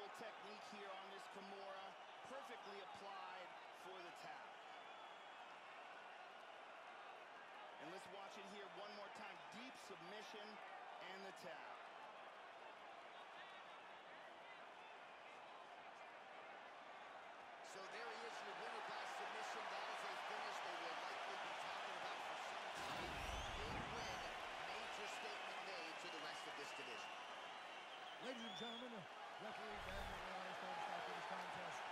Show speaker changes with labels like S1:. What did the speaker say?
S1: Beautiful technique here on this Kimura. Perfectly applied for the tap. And let's watch it here one more time. Deep submission and the tap.
S2: So there he is, your winner by submission. That is a finish they will likely be talking about for some time. Big win, major statement made to the rest of this division.
S3: Ladies and gentlemen, referee Daniel Elias going to stop this contest.